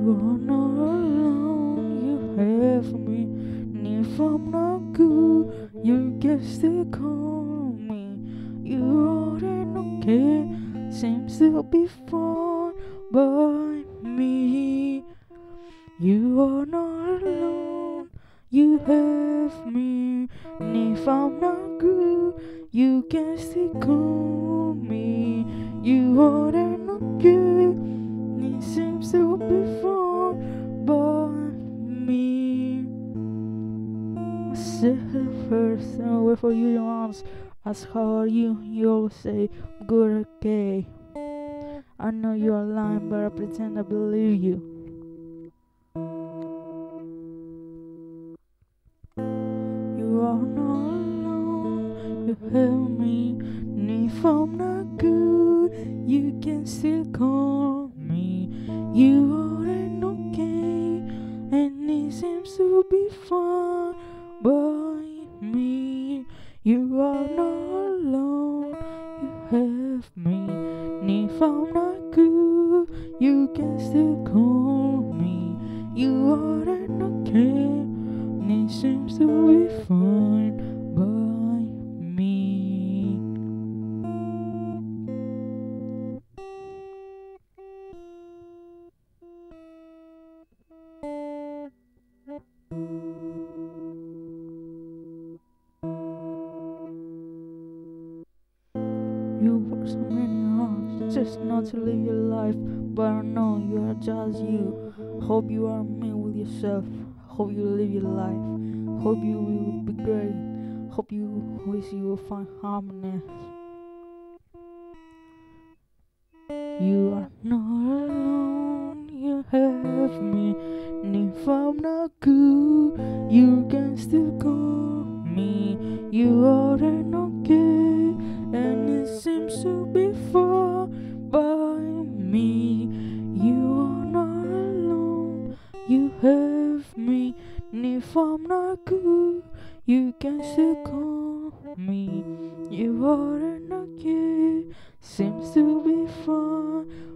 are not alone, you have me. And if I'm not good, you can still call me. You aren't okay, seems to be fine by me. You are not alone, you have me. And if I'm not good, you can still call me. You aren't okay, it seems to be fine by me. I said it first, and wait for you to ask how are you. You always say good, okay. I know you are lying, but I pretend I believe you. You are not alone, you have me. And if I'm not good, you can still call me. You aren't okay, and it seems to be fine by me. You are not alone, you have me. And if I'm not good, you can still call me. You aren't okay, and it seems to be fine by me. You work so many hours just not to live your life, but I know you are just you. Hope you are me with yourself. Hope you live your life. Hope you will be great. Hope you wish you will find happiness. You are not alone, you have me. And if I'm not good, you can still call me. You aren't okay, and it seems to be far by me. You are not alone, you have me. And if I'm not good, you can still call me. You aren't okay, seems to be far